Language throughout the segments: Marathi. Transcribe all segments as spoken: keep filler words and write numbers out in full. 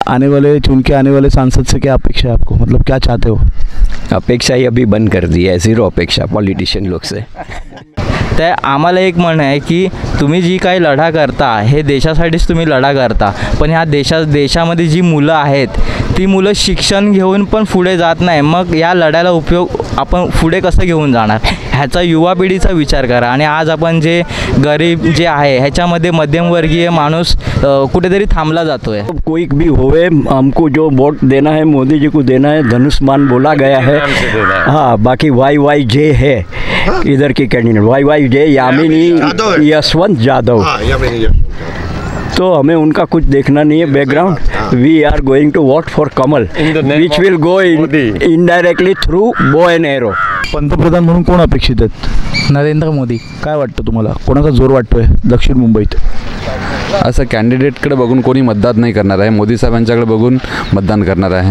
आने वाले चुन के आने वाले सांसद से क्या अपेक्षा है आपको, मतलब क्या चाहते हो? अपेक्षा ही अभी बंद कर दी है, झिरो अपेक्षा पॉलिटिशियन लोग से। तर आम्हाला एक म्हणणं आहे की तुम्ही जी काही लढा करता हे देशासाठीच तुम्ही लढा करता, पण ह्या देशा देशामध्ये जी मुलं आहेत ती मुलं शिक्षण घेऊन पण पुढे जात नाही, मग या लढ्याला उपयोग आपण पुढे कसं घेऊन जाणार ह्याचा युवा पिढीचा विचार करा। आणि आज आपण जे गरीब जे आहे ह्याच्यामध्ये मध्यमवर्गीय माणूस कुठेतरी थांबला जातोय। कोई भी होवे, हमको जो वोट देना है मोदी जी को देना है, धनुष्मान बोला गया है। हाँ, बाकी वाई वाई जे है इधर की कैंडिडेट वाई वाई जे यामिनी यशवंत यादव, तो हमें उनका कुछ देखना नहीं है background. We are going to vote for kamal which will go indirectly through bow and arrow. पंतप्रधान म्हणून कोण अपेक्षित आहेत? नरेंद्र मोदी। काय वाटतं तुम्हाला, कोणाचा जोर वाटतोय दक्षिण मुंबईत? असं कॅन्डिडेटकडे बघून कोणी मतदान नाही करणार आहे, मोदी साहेबांच्याकडे बघून मतदान करणार आहे।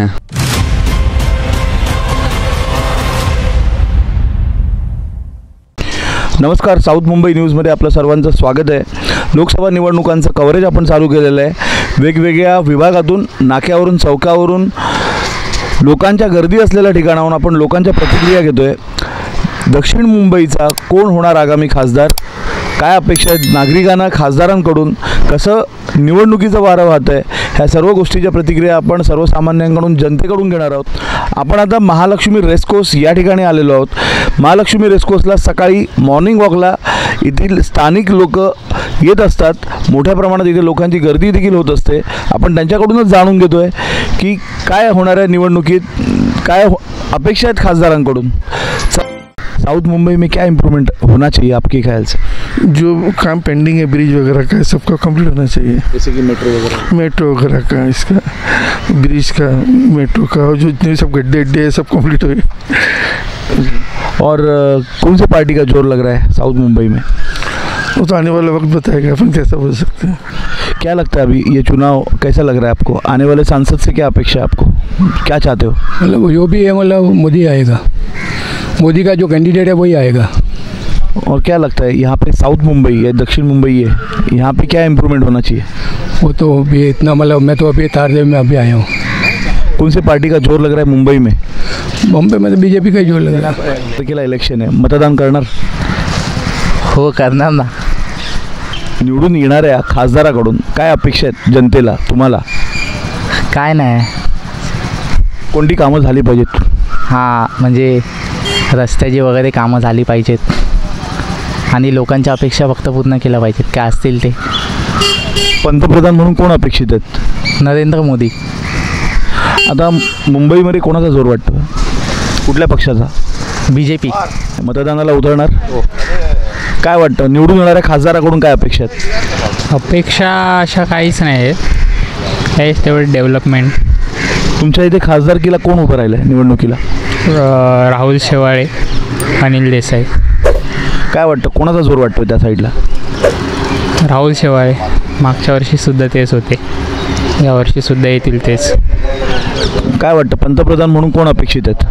नमस्कार, साऊथ मुंबई न्यूजमध्ये आपलं सर्वांचं स्वागत आहे। लोकसभा निवडणुकांचं कव्हरेज आपण चालू केलेलं आहे। वेगवेगळ्या विभागातून, नाक्यावरून, चौकावरून, लोकांच्या गर्दी असलेल्या ठिकाणाहून आपण लोकांच्या प्रतिक्रिया घेतोय। दक्षिण मुंबईचा कोण होणार आगामी खासदार, काय अपेक्षा आहेत नागरिकांना खासदारांकडून, कसं निवडणुकीचं वारं वाहत आहे, ह्या सर्व गोष्टीच्या प्रतिक्रिया आपण सर्वसामान्यांकडून, जनतेकडून घेणार आहोत। आपण आता महालक्ष्मी रेसकोर्स या ठिकाणी आलेलो आहोत। महालक्ष्मी रेसकोर्सला सकाळी मॉर्निंग वॉकला येथील स्थानिक लोक येत असतात, मोठ्या प्रमाणात इथे लोकांची गर्दी देखील होत असते। आपण त्यांच्याकडूनच जाणून घेतोय की काय होणार आहे निवडणुकीत, काय अपेक्षा आहेत खासदारांकडून। साउथ मुंबई में क्या इम्प्रूवमेंट होना चाहिए आपके ख्याल से? जो काम पेंडिंग है ब्रिज वगैरह का सबका कंप्लीट होना चाहिए, जैसे कि मेट्रो वगैरह मेट्रो वगैरह का, इसका ब्रिज का, मेट्रो का, और जो जितने सब गड्ढे अड्डे है सब कंप्लीट हो गए। और कौन सी पार्टी का जोर लग रहा है साउथ मुंबई में? वो तो आने वाला वक्त बताएगा, अपन कैसा बोल सकते हैं। क्या लगता है अभी ये चुनाव कैसा लग रहा है आपको? आने वाले सांसद से क्या अपेक्षा है आपको, क्या चाहते हो? मतलब जो भी है, मतलब मोदी आएगा, मोदी का जो कैंडिडेट है वही आएगा। और क्या लगता है यहाँ पे साउथ मुंबई है, दक्षिण मुंबई है, यहाँ पे क्या इम्प्रूवमेंट होना चाहिए? वो तो अभी इतना, मतलब मैं तो अभी तारदेव में अभी आया हूँ। कौन सी पार्टी का जोर लग रहा है मुंबई में? बॉम्बे में तो बीजेपी का ही जोर लग रहा है। केला इलेक्शन आहे, मतदान करणार? हो, करणार ना। निवडून येणाऱ्या खासदाराकडून काय अपेक्षा आहेत जनतेला, तुम्हाला? काय नाही, कोणती कामं झाली पाहिजेत? हां, म्हणजे रस्त्याची वगैरे कामं झाली पाहिजेत आणि लोकांच्या अपेक्षा फक्त पूर्ण केल्या पाहिजेत, काय असतील ते। पंतप्रधान म्हणून कोण अपेक्षित आहेत? नरेंद्र मोदी। आता मुंबईमध्ये कोणाचा जोर वाटतो, कुठल्या पक्षाचा? B J P. मतदानाला उतरणार? काय वाटतं निवडून येणाऱ्या खासदाराकडून काय अपेक्षा आहेत? अपेक्षा अशा काहीच नाही आहेत, हेच तेवढे डेव्हलपमेंट। तुमच्या इथे खासदारकीला कोण उभं राहिलं आहे निवडणुकीला? राहुल शेवाळे, अनिल देसाई। काय वाटतं कोणाचा जोर वाटतो त्या साईडला? राहुल शेवाळे, मागच्या वर्षीसुद्धा तेच होते, यावर्षीसुद्धा येतील तेच। काय वाटतं पंतप्रधान म्हणून कोण अपेक्षित आहेत?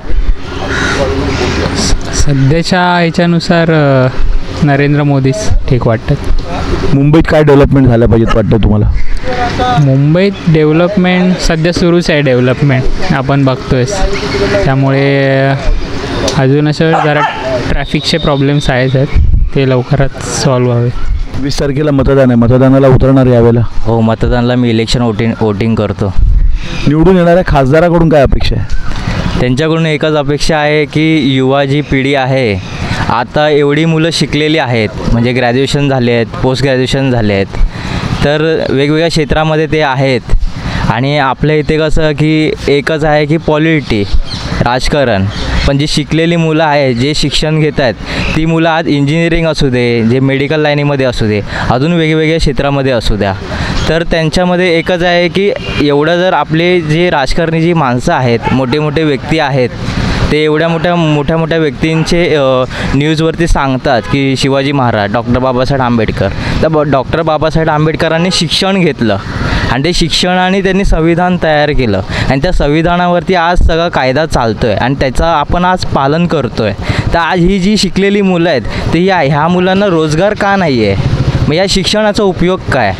सध्याच्या ह्याच्यानुसार नरेंद्र मोदीच ठीक वाटतात। मुंबईत काय डेव्हलपमेंट झाल्या पाहिजेत वाटतं तुम्हाला? मुंबईत डेव्हलपमेंट सध्या सुरूच आहे, डेव्हलपमेंट आपण बघतोयच, त्यामुळे अजून असं जरा ट्रॅफिकचे प्रॉब्लेम्स आहेत आहेत, ते लवकरात सॉल्व्ह व्हावे। वीस तारखेला मतदान आहे, मतदानाला उतरणार यावेळेला? हो, मतदानाला मी इलेक्शन वोटिंग वोटिंग करतो। निवडून येणाऱ्या खासदाराकडून काय अपेक्षा आहे? त्यांच्याकडून एकच अपेक्षा आहे की युवा जी पिढी आहे, आता एवढी मुलं शिकलेली आहेत, म्हणजे ग्रॅज्युएशन झाले आहेत, पोस्ट ग्रॅज्युएशन झाले आहेत, तर वेगवेगळ्या क्षेत्रामध्ये ते आहेत। आणि आपल्या इथे कसं की एकच आहे की पॉलिटी, राजकारण, पण जी शिकलेली मुलं आहेत, जे शिक्षण घेत आहेत, ती मुलं आज इंजिनिअरिंग असू दे, जे मेडिकल लाईनीमध्ये असू दे, अजून वेगवेगळ्या क्षेत्रामध्ये असू द्या, तर त्यांच्यामध्ये एकच आहे की एवढं जर आपले जे राजकारणी जी माणसं आहेत, मोठे मोठे व्यक्ती आहेत, ते एवढ्या मोठ्या मोठ्या मोठ्या व्यक्तींचे न्यूजवरती सांगतात की शिवाजी महाराज, डॉक्टर बाबासाहेब आंबेडकर, तर डॉक्टर बाबासाहेब आंबेडकरांनी शिक्षण घेतलं आणि ते शिक्षणाने त्यांनी संविधान तयार केलं आणि त्या संविधानावरती आज सगळा कायदा चालतो आहे आणि त्याचं आपण आज पालन करतो आहे। तर आज ही जी शिकलेली मुलं आहेत, ते या ह्या मुलांना रोजगार का नाही आहे, मग या शिक्षणाचा उपयोग काय?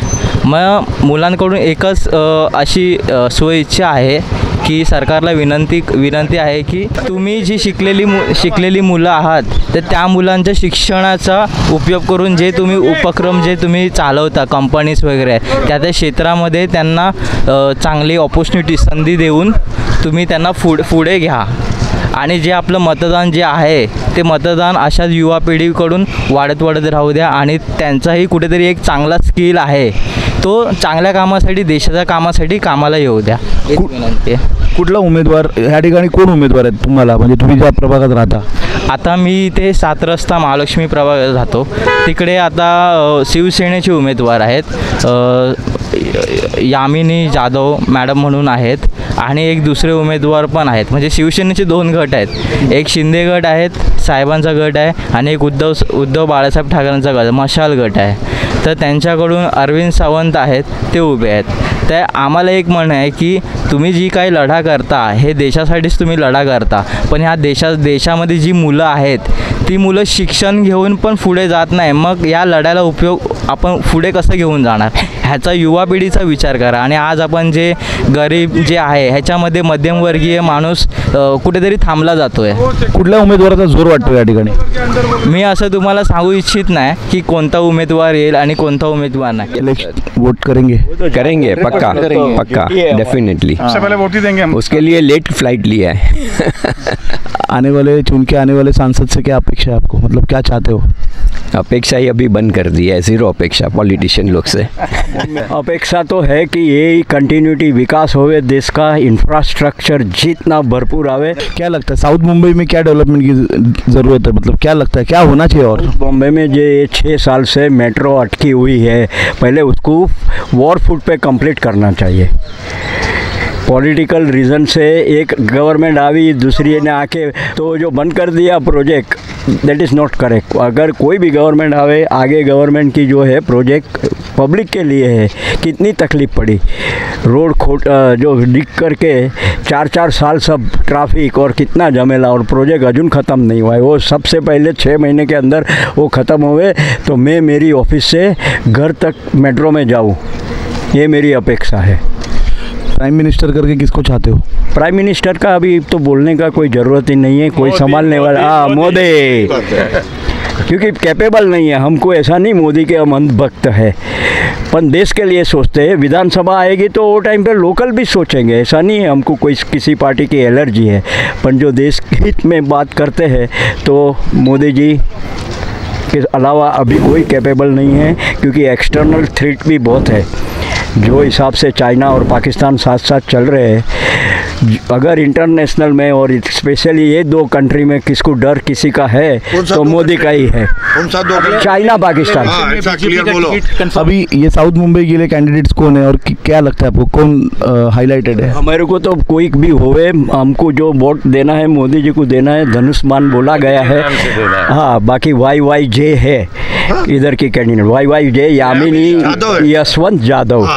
मग मुलांकडून एकच अ, अशी अ, स्वइच्छा आहे की सरकारला विनंती विनंती आहे की तुम्ही जी शिकलेली मु शिकलेली मुलं आहात तर त्या मुलांच्या शिक्षणाचा उपयोग करून जे तुम्ही उपक्रम जे तुम्ही चालवता कंपनीज वगैरे त्या त्या क्षेत्रामध्ये त्यांना अ, चांगली ऑपॉर्च्युनिटी संधी देऊन तुम्ही त्यांना पुढ पुढे घ्या आणि जे आपलं मतदान जे आहे ते मतदान अशाच युवा पिढीकडून वाढत वाढत राहू द्या आणि त्यांचाही कुठेतरी एक चांगला स्किल आहे तो चांगल्या कामासाठी देशाच्या कामासाठी कामाला येऊ द्या हीच विनंती आहे. कुठला उमेदवार ह्या ठिकाणी कोण उमेदवार आहेत तुम्हाला, म्हणजे तुम्ही ज्या प्रभागात राहता? आता मी इथे सात रस्ता महालक्ष्मी प्रभागात राहतो. तिकडे आता अ, शिवसेनेचे उमेदवार आहेत. अ, यामिनी जाधव मॅडम म्हणून आहेत आणि एक दुसरे उमेदवार पण आहेत. म्हणजे शिवसेनेचे दोन गट आहेत. एक शिंदे गट आहेत, साहेबांचा गट आहे आणि एक उद्धव उद्धव बाळासाहेब ठाकरेंचा गट मशाल गट आहे. तर त्यांच्याकडून अरविंद सावंत आहेत ते उभे आहेत. तर आम्हाला एक म्हणणं आहे की तुम्ही जी काही लढा करता हे देशासाठीच तुम्ही लढा करता, पण ह्या देशा देशामध्ये जी मुलं आहेत ती मुलं शिक्षण घेऊन पण पुढे जात नाही. मग या लढ्याला उपयोग आपण पुढे कसं घेऊन जाणार ह्याचा युवा पिढीचा विचार करा. आणि आज आपण जे गरीब जे आहे ह्याच्यामध्ये मध्यमवर्गीय माणूस अ, कुठेतरी थांबला जातो आहे. कुठल्या उमेदवाराचा जोर वाटतो या ठिकाणी? मी असं तुम्हाला सांगू इच्छित नाही की कोणता उमेदवार येईल आणि कोणता उमेदवार नाही. इलेक्शन वोट करेंगे? करेंगे पक्का पक्का डेफिनेटली. सबसे पहले वोट ही देंगे हम. उसके लिए लेट फ्लाइट लिया है. आने वाले चुन के आने वाले सांसद से क्या अपेक्षा है आपको, मतलब क्या चाहते हो? अपेक्षा ही अभी बंद कर दी है, ज़ीरो अपेक्षा पॉलिटिशियन लोग से. अपेक्षा तो है कि ये कंटिन्यूटी विकास होवे, देश का इंफ्रास्ट्रक्चर जितना भरपूर आवे. क्या लगता है साउथ मुंबई में क्या डेवलपमेंट की ज़रूरत है, मतलब क्या लगता है क्या होना चाहिए? और बॉम्बे में जो ये छः साल से मेट्रो अटकी हुई है, पहले उसको वॉर फुट पे कंप्लीट करना चाहिए. पॉलिटिकल रीज़न से एक गवर्नमेंट आई, दूसरी ने आके तो जो बंद कर दिया project, that is not correct. अगर कोई भी गवर्नमेंट आवे, आगे गवर्नमेंट की जो है प्रोजेक्ट पब्लिक के लिए है. कितनी तकलीफ़ पड़ी, रोड खोट जो डिग करके चार चार साल सब ट्रैफिक और कितना झमेला, और प्रोजेक्ट अजून ख़त्म नहीं हुआ है. वो सबसे पहले छः महीने के अंदर वो ख़त्म हुए तो मैं मेरी ऑफिस से घर तक मेट्रो में जाऊँ, ये मेरी अपेक्षा है. प्राइम मिनिस्टर करके किसको चाहते हो? प्राइम मिनिस्टर का अभी तो बोलने का कोई ज़रूरत ही नहीं है, कोई संभालने वाला. हाँ मोदी, क्योंकि कैपेबल नहीं है. हमको ऐसा नहीं मोदी के हम अंधभक्त है, पण देश के लिए सोचते हैं. विधानसभा आएगी तो वो टाइम पे लोकल भी सोचेंगे. ऐसा नहीं है हमको कोई किसी पार्टी की एलर्जी है, पण जो देश हित में बात करते हैं तो मोदी जी के अलावा अभी कोई कैपेबल नहीं है. क्योंकि एक्सटर्नल थ्रेट भी बहुत है. जो हिसाब से चाइना और पाकिस्तान साथ साथ चल रहे हैं, अगर इंटरनेशनल में और स्पेशली ये दो कंट्री में किसको डर किसी का है तो मोदी का ही है. चाइना पाकिस्तान. अभी ये साउथ मुंबई के लिए कैंडिडेट्स कौन है और कि- क्या लगता है आपको कौन हाईलाइटेड है? हमारे को तो कोई भी होवे, हमको जो वोट देना है मोदी जी को देना है. धनुष्मान बोला गया है. हाँ, बाकी वाई वाई जे है इधर की कैंडिडेट, वाई वाई जे यामिनी यशवंत जाधव.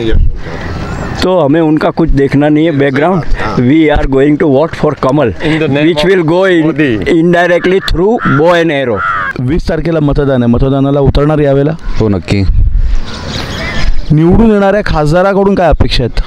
तो हमें उनका कुछ देखना नहीं है background. We are going to vote for kamal, which will go indirectly through bow and arrow. वीस तारखेला मतदान आहे, मतदानाला उतरणार यावेळेला? हो नक्की. निवडून येणाऱ्या खासदाराकडून काय अपेक्षा आहेत?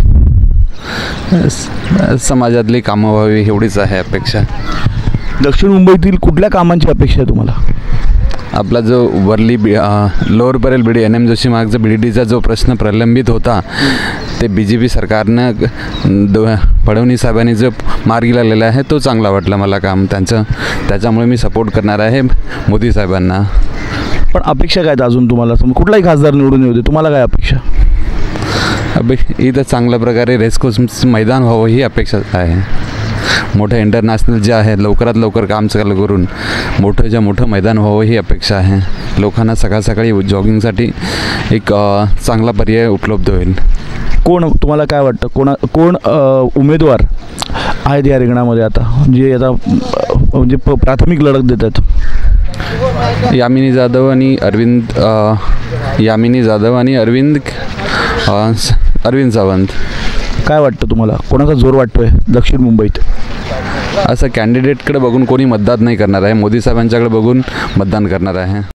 स- समाजातली कामं व्हावी एवढीच आहे अपेक्षा. दक्षिण मुंबईतील कुठल्या कामांची अपेक्षा आहे तुम्हाला? आपला जो Worli B lower Parel B D N M Joshi मार्गचा बी डी डीचा जो प्रश्न प्रलंबित होता ते बी जे पी सरकारनं दो फडणवीस साहेबांनी जो मार्गी लावलेला आहे तो चांगला वाटला मला काम त्यांचं. त्याच्यामुळे मी सपोर्ट करणार आहे मोदी साहेबांना. पण अपेक्षा काय आहेत अजून तुम्हाला? समजा कुठलाही खासदार निवडून येऊ दे, तुम्हाला काय अपेक्षा? अभि इथं चांगल्या प्रकारे रेसकोर्स मैदान व्हावं ही अपेक्षा आहे. मोठं इंटरनॅशनल जे आहे लवकरात लवकर काम चालू करून मोठं जे मोठं मैदान व्हावं ही अपेक्षा आहे. लोकांना सकाळ सकाळी जॉगिंगसाठी एक अ, चांगला पर्याय उपलब्ध होईल. कोण तुम्हाला काय वाटतं कोणा कोण अ, उमेदवार आहेत या रिंगणामध्ये आता जे आता अ, म्हणजे प प्राथमिक लढत देतात? यामिनी जाधव आणि अरविंद अ, यामिनी जाधव आणि अरविंद अ, स- अरविंद सावंत. काय वाटतं तुम्हाला कोणाचा जोर वाटतोय दक्षिण मुंबईत? असं कॅन्डिडेटकडे बघून कोणी मतदान नाही करणार आहे, मोदी साहेबांच्याकडे बघून मतदान करणार आहे.